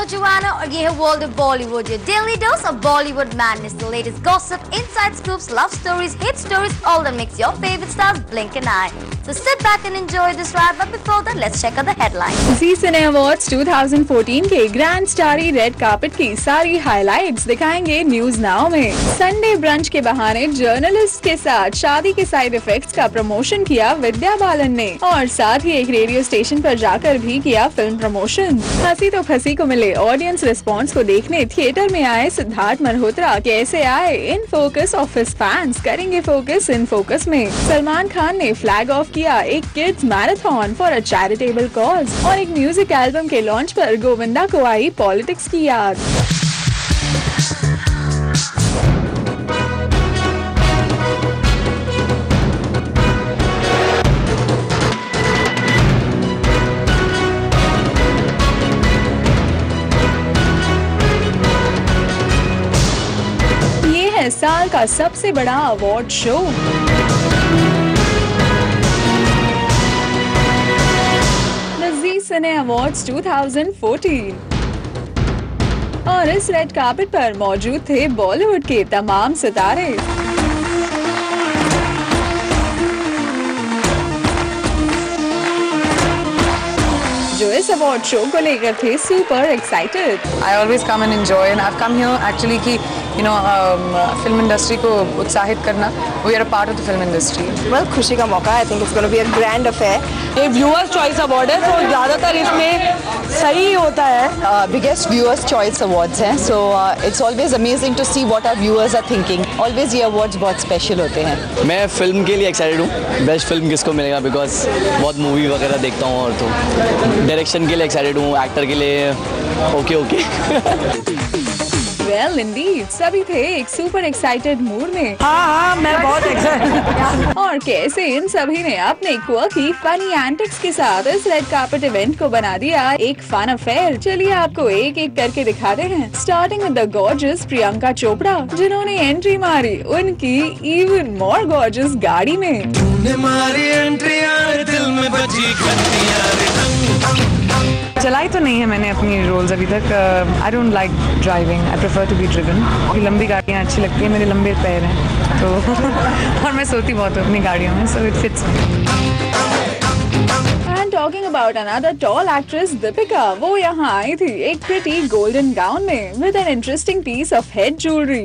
Joanna और ये है World of Bollywood, your daily dose of Bollywood madness, the latest gossip, inside scoops, love stories, hit stories, all that makes your favorite stars blink an eye. So sit back and enjoy this ride, but before that, let's check out the headlines. Zee Cine Awards 2014 के grand starry red carpet की सारी highlights दिखाएंगे News Now में। Sunday brunch के बहाने journalist के साथ शादी के साइड इफेक्ट्स का प्रमोशन किया विद्या बालन ने और साथ ही एक रेडियो स्टेशन पर जाकर भी किया फिल्म प्रमोशन। हंसी तो फंसी को मिले ऑडियंस रिस्पॉन्स को देखने थिएटर में आए सिद्धार्थ मल्होत्रा कैसे आए in focus of his fans, करेंगे फोकस इन फोकस में। सलमान खान ने फ्लैग ऑफ किया एक kids marathon for a charitable cause और एक म्यूजिक एल्बम के लॉन्च पर गोविंदा को आई पॉलिटिक्स की याद। ये है साल का सबसे बड़ा award show. Zee Cine Awards 2014 और इस रेड कार्पेट पर मौजूद थे बॉलीवुड के तमाम सितारे। जो इस अवार्ड शो को लेकर थे super excited. I always come and enjoy and I've come here actually कि फिल्म इंडस्ट्री को उत्साहित करना। We are a part of the film industry. Well, खुशी का मौका है। I think it's going to be a grand affair. ये viewers choice award है तो ज़्यादातर इसमें सही होता है। बिगेस्ट व्यूअर्स चॉइस अवार्ड्स हैं, so it's always amazing to see what our viewers are thinking. Always ये अवार्ड्स बहुत स्पेशल होते हैं। मैं फिल्म के लिए एक्साइटेड हूँ, बेस्ट फिल्म किसको मिलेगा बिकॉज बहुत मूवी वगैरह देखता हूँ और तो डायरेक्शन के लिए एक्साइटेड हूँ, एक्टर के लिए ओके। Well, indeed, सभी थे एक सुपर एक्साइटेड मूड में। हाँ, मैं बहुत एक्साइटेड। और कैसे इन सभी ने अपने क्वर्की फनी एंटिक्स के साथ इस रेड कार्पेट इवेंट को बना दिया एक फन अफेयर। चलिए आपको एक एक करके दिखाते हैं। Starting with the gorgeous Priyanka Chopra, जिन्होंने एंट्री मारी उनकी इवन मोर गॉर्जियस गाड़ी में। चलाई तो नहीं है मैंने अपनी रोल्स अभी तक। I don't like driving, I prefer to be driven. लंबी गाड़ियाँ अच्छी लगती है, मेरे लंबे पैर हैं तो और मैं सोती बहुत हूँ अपनी गाड़ियों में, so it fits me. And talking about another tall actress Deepika, वो यहाँ आई थी एक pretty golden gown में with an interesting piece of head jewelry।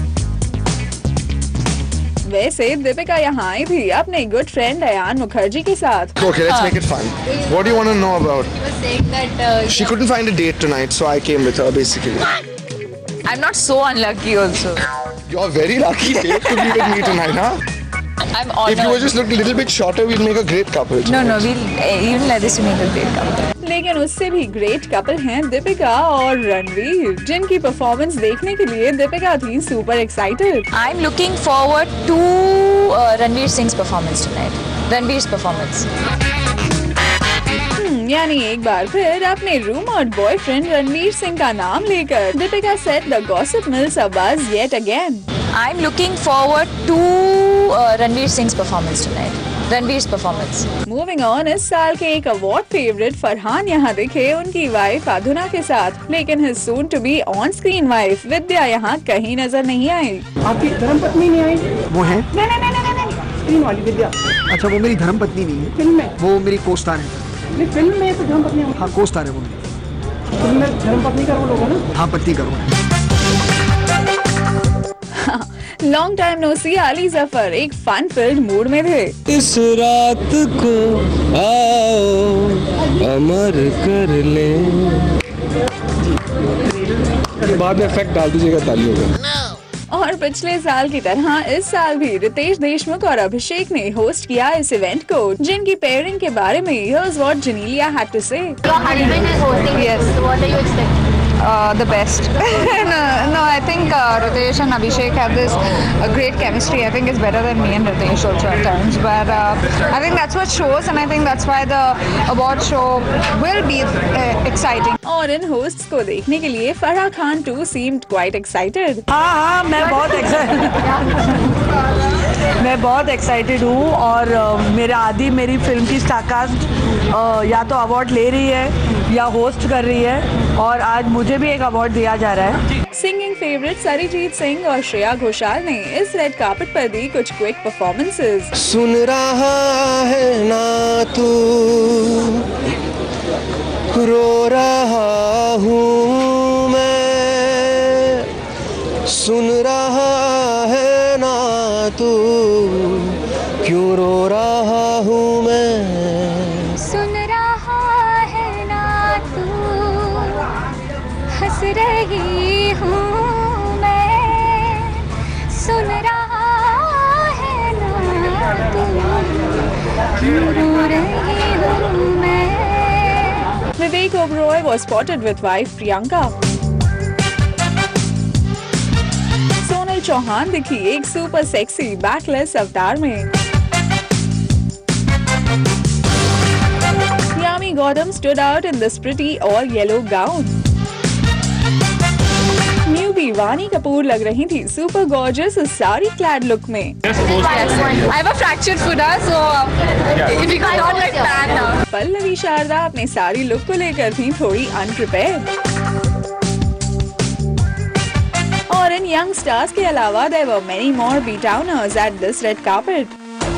वैसे दीपिका यहाँ आई थी अपने गुड फ्रेंड अयान मुखर्जी के साथ। Okay, let's make it fun. What do you want to know about? She was saying that she couldn't find a date tonight, so I came with her basically. I'm not so unlucky also. You're very lucky to be with me tonight, huh? I'm honored. If you were just look a little bit shorter, we'd make a great couple. No, we'll even let this make a great couple. लेकिन उससे भी great couple हैं दीपिका और रणवीर, जिनकी performance देखने के लिए दीपिका थी super excited. I'm looking forward to Ranveer Singh's performance tonight. Ranveer's performance. यानी एक बार फिर अपने रूमर्ड बॉयफ्रेंड रणवीर सिंह का नाम लेकर Deepika set the gossip mills abuzz yet again. I'm looking forward to Ranveer Singh's performance tonight. Ranveer's performance. Moving on, इस साल के एक अवार्ड फेवरेट फरहान यहाँ दिखे उनकी वाइफ अधुना के साथ, लेकिन his soon to be on screen wife विद्या यहाँ कहीं नजर नहीं आई। आपकी धर्मपत्नी नहीं आई? वो है? नहीं, स्क्रीन वाली विद्या। अच्छा, वो मेरी धर्मपत्नी नहीं है, फिल्म में वो मेरी कोस्टार है। नहीं, फिल्म में तो धर्मपत्नी। हाँ, कोस्टार है वो मेरी। फिल्म में धर्मपत्नी का रोल होगा ना? हाँ, पत्नी का role. Long time no see Ali Zafar एक फन फिल्ड मूड में थे। इस रात को आओ अमर कर ले। बाद में इफेक्ट डाल दीजिएगा तालियों का। और पिछले साल की तरह इस साल भी रितेश देशमुख और अभिषेक ने होस्ट किया इस इवेंट को, जिनकी पेयरिंग के बारे में here's what Janelia had to say. Your husband is hosting. Yes. So what are you expecting? The best. no, I think Ritesh and Abhishek have this great chemistry. I think it's better than me and Ritesh also at times. But I think that's what shows, and I think that's why the award show will be exciting. और इन hosts को देखने के लिए Farah Khan too seemed quite excited. हाँ, मैं बहुत excited हूँ और मेरी फिल्म की स्टारकास्ट या तो अवार्ड ले रही है या होस्ट कर रही है और आज मुझे भी एक अवार्ड दिया जा रहा है। सिंगिंग फेवरेट अरिजीत सिंह और श्रेया घोषाल ने इस रेड कार्पेट पर दी कुछ क्विक परफॉर्मेंसेस। सुन रहा है ना तू, रो रहा हूँ मैं, सुन रहा है ना तू, क्यों रो रहा हूँ मैं, सुन रहा है ना तू, हंस रही हूँ मैं, सुन रहा है ना तू, क्यों रो रही हूँ मैं। Vivek Oberoi was spotted with wife Priyanka. Sonal Chauhan दिखी एक सुपर सेक्सी बैकलेस अवतार में। Yami Gautam stood out in this pretty all yellow gown. Newbie Vani Kapoor लग रही थी super gorgeous इस साड़ी clad look में। I have a fractured foot, so if you could not like tan. Pallavi Sharda अपने sari look को लेकर थी थोड़ी अनप्रिपेयर्ड। और इन यंग स्टार्स के अलावा there were many more B-towners at this red carpet.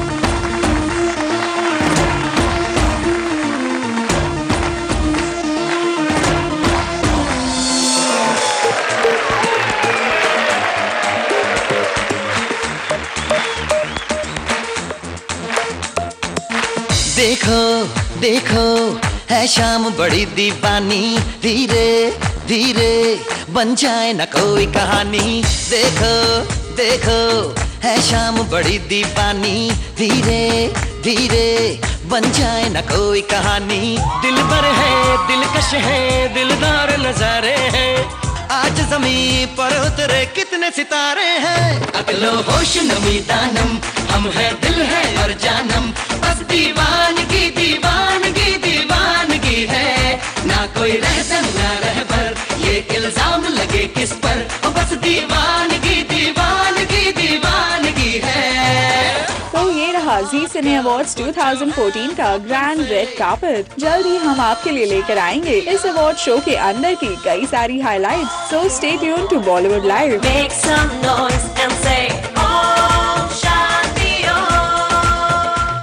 देखो देखो है शाम बड़ी दीवानी, धीरे धीरे बन जाए न कोई कहानी। देखो देखो है शाम बड़ी दीवानी, धीरे धीरे बन जाए न कोई कहानी। दिल भर है दिलकश है दिलदार नजारे हैं, आज जमीन पर उतरे कितने सितारे हैं। अगलो होश नमी दानम, हम है दिल है और जानम, बस दीवानगी दीवानगी दीवानगी है। ना कोई रहसन ना रहबर, ये इल्जाम लगे किस पर, बस दीवानगी दीवानगी दीवानगी है। तो ये रहा जी सिने अवार्ड्स 2014 का ग्रैंड रेड कार्पेट। जल्द ही हम आपके लिए लेकर आएंगे इस अवार्ड शो के अंदर की कई सारी highlights. So stay tuned to Bollywood live. Make some noise and say Om Shanti Om.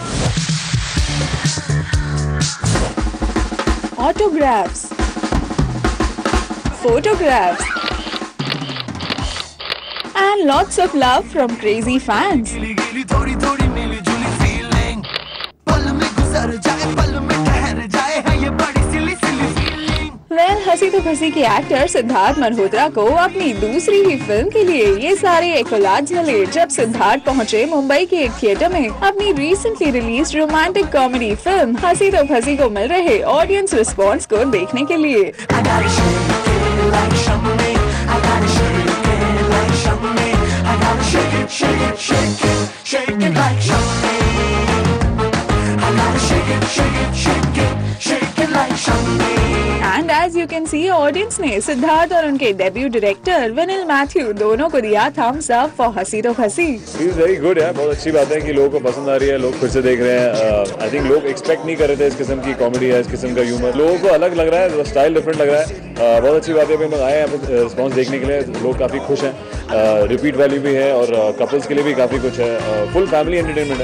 Autographs, photographs, and lots of love from crazy fans. हंसी तो फंसी के एक्टर सिद्धार्थ मल्होत्रा को अपनी दूसरी ही फिल्म के लिए ये सारे एक्कोलाड्स मिले जब सिद्धार्थ पहुंचे मुंबई के एक थिएटर में अपनी recently release romantic comedy film Hasee Toh फंसी को मिल रहे ऑडियंस रिस्पॉन्स को देखने के लिए। And as you can see, audience ने सिद्धार्थ और उनके डेब्यू डायरेक्टर विनिल मैथ्यू दोनों को दिया थम्स अप फॉर हंसी तो फंसी। वेरी गुड है, बहुत अच्छी बात है कि लोगों को पसंद आ रही है, लोग फिर से देख रहे हैं। आई थिंक लोग एक्सपेक्ट नहीं कर रहे थे इस किस्म की कॉमेडी है, इस किस्म का ह्यूमर, लोगों को अलग लग रहा है, स्टाइल डिफरेंट लग रहा है। बहुत अच्छी बात है, हम लोग आए हैं रिस्पॉन्स देखने के लिए, लोग काफी खुश हैं, रिपीट वैल्यू भी है और कपल्स के लिए भी काफी कुछ है, फुल फैमिली एंटरटेनमेंट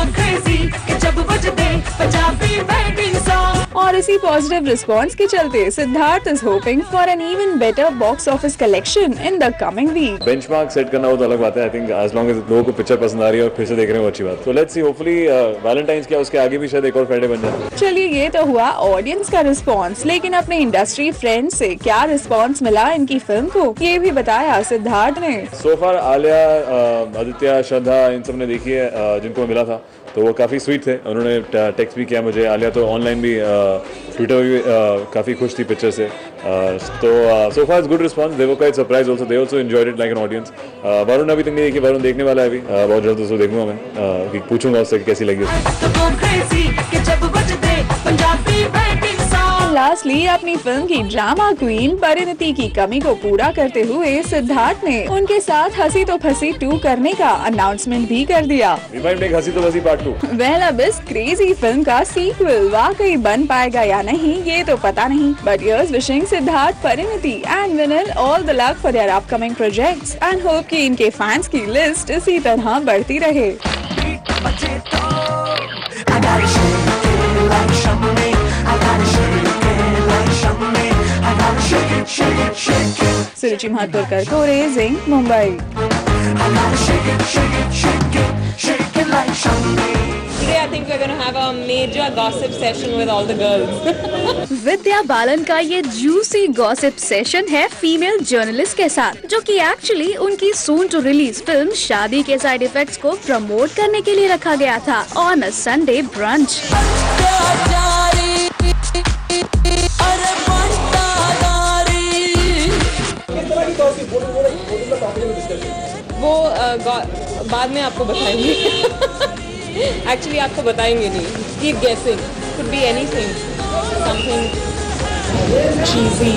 है। और इसी पॉजिटिव रिस्पॉन्स के चलते Siddharth is hoping for an even better box office collection in the coming week. Benchmark set करना वो तो अलग बात है, I think as long as लोगों को पिक्चर पसंद आ रही है और फिर से देख रहे हैं वो अच्छी बात। तो लेट्स सी, होपफुली वैलेंटाइंस क्या उसके आगे भी शायद एक और फ्राइडे बन जाए। चलिए, ये तो हुआ ऑडियंस का रिस्पॉन्स, लेकिन अपने इंडस्ट्री फ्रेंड्स से क्या रिस्पॉन्स मिला इनकी फिल्म को, ये भी बताया सिद्धार्थ ने। सो फार आलिया, आदित्य, श्रद्धा, इन सब ने देखी है जिनको मिला था, तो वो काफ़ी स्वीट थे, उन्होंने टेक्स्ट भी किया मुझे। आलिया तो ऑनलाइन भी, ट्विटर भी काफ़ी खुश थी पिक्चर से। तो so far is good response, they were quite surprise also, they also enjoyed it like an audience. Varun अभी तक नहीं देखी, वरुण देखने वाला है अभी, बहुत जल्द उसको देखूंगा मैं, पूछूंगा उससे कैसी लगी। लास्टली अपनी फिल्म की ड्रामा क्वीन परिणति की कमी को पूरा करते हुए सिद्धार्थ ने उनके साथ हंसी तो फंसी 2 करने का अनाउंसमेंट भी कर दिया। हंसी तो फंसी पार्ट 2। वेल, अब इस क्रेजी फिल्म का सीक्वल वाकई बन पाएगा या नहीं ये तो पता नहीं, but here's wishing Siddharth, Parineeti and Vinal all the luck for their upcoming projects and hope कि इनके फैंस की लिस्ट इसी तरह बढ़ती रहे। सुरुचि महतोरकर को raising Mumbai. Today I think we're going to have a major gossip session with all the girls. Vidya Balan का ये जूसी गॉसिप सेशन है फीमेल जर्नलिस्ट के साथ, जो कि एक्चुअली उनकी सून टू रिलीज फिल्म शादी के साइड इफेक्ट्स को प्रमोट करने के लिए रखा गया था ऑन अ संडे ब्रंच। वो बाद में आपको बताएंगे। एक्चुअली आपको बताएंगे नहीं। Keep guessing, could be anything, something cheesy.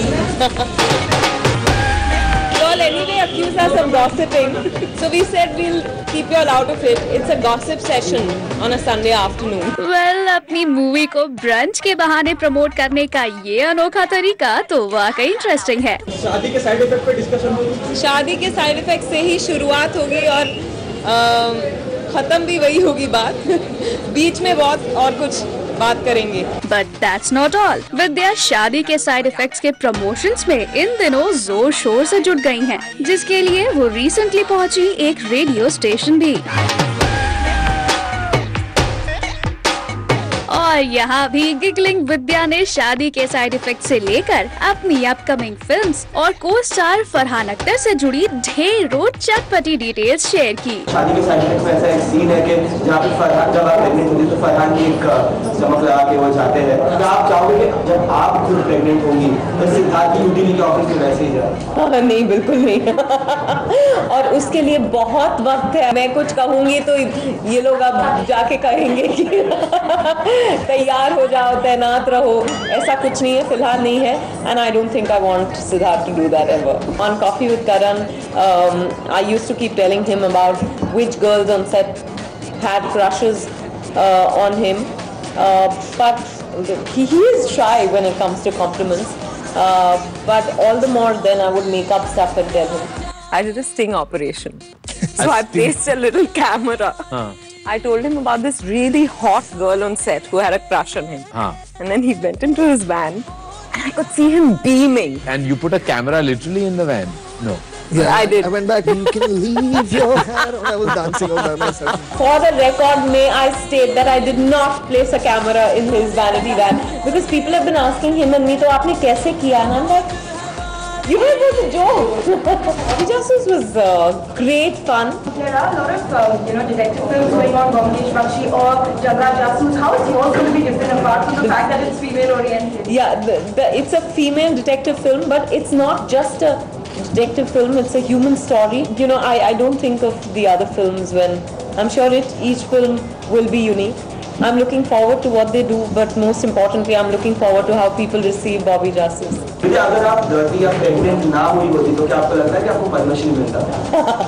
You all anyway accuse us of gossiping, so we said we'll keep you all out of it. It's a gossip session on a Sunday afternoon. Well, अपनी movie को brunch के बहाने promote करने का ये अनोखा तरीका तो वाकई इंटरेस्टिंग है। शादी के साइड इफेक्ट पे डिस्कशन होगी। शादी के साइड इफेक्ट से ही शुरुआत होगी और खत्म भी वही होगी बात। बीच में बहुत और कुछ बात करेंगे। But that's not all. Vidya शादी के साइड इफेक्ट्स के प्रमोशंस में इन दिनों जोर शोर से जुट गई हैं, जिसके लिए वो रिसेंटली पहुंची एक रेडियो स्टेशन भी। और यहाँ भी गिगलिंग विद्या ने शादी के साइड इफेक्ट से लेकर अपनी अपकमिंग फिल्म्स और को स्टार फरहान अख्तर से जुड़ी ढेरों चटपटी डिटेल्स शेयर की। शादी के साइड इफेक्ट में ऐसा एक सीन है कि जहाँ पे फरहान जब आप प्रेग्नेंट होती तो फरहान की एक चमक लगा के वो जाते हैं। क्या आप चाहोगे कि जब आप खुद प्रेग्नेंट होंगी तो सिद्धार्थ की यूटीली के ऑफिस में मैसेज है? नहीं, बिल्कुल नहीं। और उसके लिए बहुत वक्त है। मैं कुछ कहूँगी तो ये लोग अब जाके कहेंगे कि तैयार हो जाओ, तैनात रहो। ऐसा कुछ नहीं है, फिलहाल नहीं है। And I don't think I want Siddharth to do that ever. On coffee with Karan, I used to keep telling him about which girls on set had crushes on him, but he is shy when it comes to compliments. But all the more, then I would make up stuff and tell him. I did a sting operation, so I placed a little camera. I told him about this really hot girl on set who had a crush on him, and then he went into his van, and I could see him beaming. And you put a camera literally in the van? No. Yeah, I did. I went back. You can leave your hair on. I was dancing all by myself. For the record, may I state that I did not place a camera in his vanity van because people have been asking him and me, "तो आपने कैसे किया?" And I'm like, "You know, it was a joke." It just was great fun. There are a lot of detective films going on, Bangladesh Bakshi or Jaga Jasoos. How is yours going to be different apart from the fact that it's female oriented? Yeah, it's a female detective film, but it's not just a detective film, it's a human story. You know, I don't think of the other films when I'm sure each film will be unique. I'm looking forward to what they do, but most importantly, I'm looking forward to how people receive Bobby Jasus. अगर आप dirty या pregnant ना हुई होती तो क्या आपको लगता है कि आपको पद्मश्री मिलता?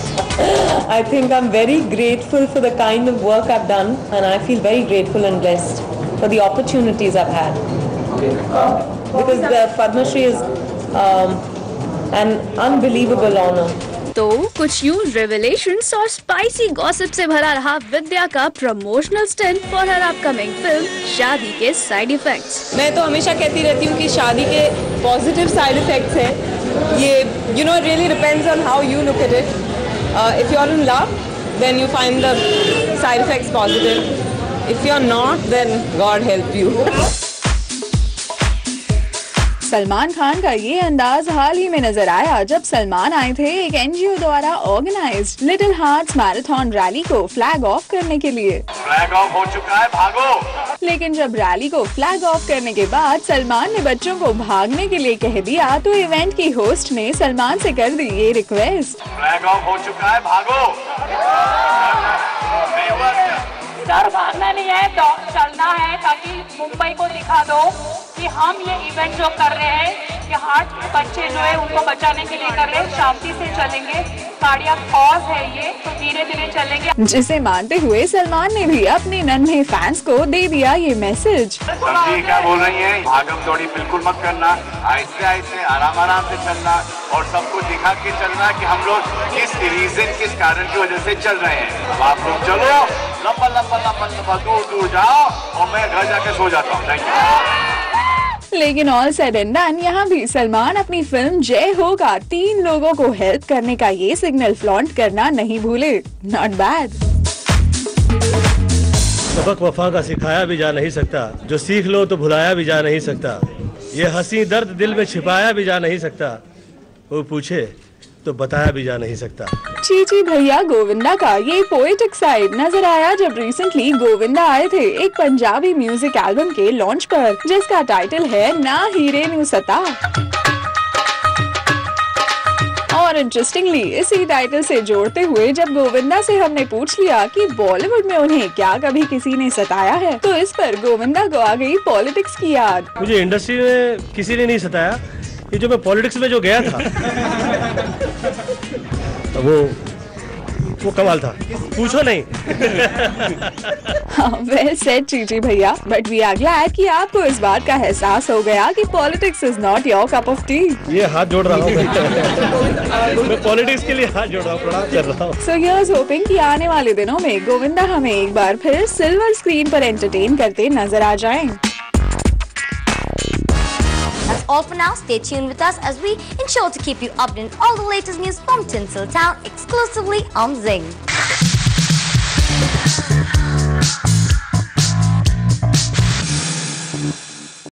I think I'm very grateful for the kind of work I've done, and I feel very grateful and blessed for the opportunities I've had. Because the Padma Shri is an unbelievable honor. तो कुछ यूं revelations और spicy gossip से भरा रहा विद्या का promotional stunt for her upcoming film शादी के साइड इफेक्ट्स। मैं तो हमेशा कहती रहती हूँ कि शादी के पॉजिटिव साइड इफेक्ट्स हैं। ये it really depends on how you look at it. If you're in love, then you find the side effects positive. If you're not, then God help you. Salman Khan का ये अंदाज हाल ही में नजर आया जब सलमान आए थे एक एनजीओ द्वारा organised little hearts marathon rally को फ्लैग ऑफ करने के लिए। फ्लैग ऑफ हो चुका है, भागो। लेकिन जब रैली को फ्लैग ऑफ करने के बाद सलमान ने बच्चों को भागने के लिए कह दिया तो इवेंट की होस्ट ने सलमान से कर दी ये रिक्वेस्ट। फ्लैग ऑफ हो चुका है, भागो। सर भागना नहीं है, चलना है ताकि मुंबई को दिखा दो कि हम ये इवेंट जो कर रहे हैं कि हार्ट बच्चे जो है उनको बचाने के लिए कर रहे हैं, शांति से चलेंगे, कार्डियक कॉज है ये, तो धीरे धीरे चलेंगे। जिसे मानते हुए सलमान ने भी अपने नन्हे फैंस को दे दिया ये मैसेज। जी क्या बोल रही हैं? भागम दौड़ी बिल्कुल मत करना, आहिस्ते आहिस्ते आराम आराम से चलना और सबको दिखा के चलना कि हम लोग किस रीजन किस कारण की वजह से चल रहे हैं। अब आप लोग चलो लंबा लंबा लंबा लंबा दूर दूर जाओ और मैं घर जाके सो जाता हूँ। Thank you. लेकिन ऑल सेड एंड डन यहाँ भी सलमान अपनी फिल्म जय हो का 3 लोगों को हेल्प करने का ये सिग्नल फ्लॉन्ट करना नहीं भूले। Not bad. सबक वफा का सिखाया भी जा नहीं सकता, जो सीख लो तो भुलाया भी जा नहीं सकता, ये हंसी दर्द दिल में छिपाया भी जा नहीं सकता, वो पूछे तो बताया भी जा नहीं सकता। चीची भैया गोविंदा का ये पोएटिक साइड नजर आया जब रिसेंटली गोविंदा आए थे एक पंजाबी म्यूजिक एल्बम के लॉन्च पर, जिसका टाइटल है ना हीरे न्यू सता। और इंटरेस्टिंगली इसी टाइटल से जोड़ते हुए जब गोविंदा से हमने पूछ लिया कि बॉलीवुड में उन्हें क्या कभी किसी ने सताया है, तो इस पर गोविंदा को आ गई पॉलिटिक्स की याद। मुझे इंडस्ट्री में किसी ने नहीं सताया, ये जो मैं पॉलिटिक्स में जो गया था वो कमाल था, पूछो नहीं। वेल सेड चीची भैया, बट वी आर ग्लैड कि आपको इस बात का एहसास हो गया कि politics is not your cup of tea. ये हाथ जोड़ रहा हूँ मैं पॉलिटिक्स के लिए हाथ जोड़ रहा हूँ, प्रणाम कर रहा हूँ। सो हियर्स होपिंग कि आने वाले दिनों में गोविंदा हमें एक बार फिर सिल्वर स्क्रीन पर एंटरटेन करते नजर आ जाएं। That's all for now. Stay tuned with us as we ensure to keep you updated on all the latest news from Tinsel Town exclusively on Zing.